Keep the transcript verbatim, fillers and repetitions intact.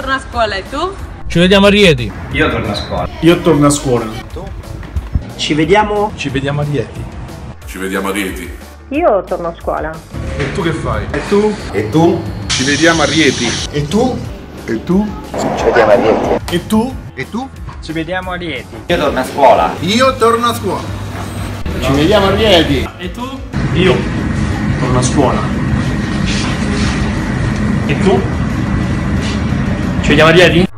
torno a scuola, e tu? Ci vediamo a Rieti. Io torno a scuola. Io torno a scuola. Ci vediamo? Ci vediamo a Rieti. Ci vediamo a Rieti. Io torno a scuola. E tu che fai? E tu? E tu? Ci vediamo a Rieti. E tu? E tu? Ci vediamo a Rieti. E tu? E tu? Ci vediamo a Rieti. Io torno a scuola. Io torno a scuola. Ci vediamo a Rieti. E tu? Io torno a scuola. E tu? Ci vediamo a Rieti?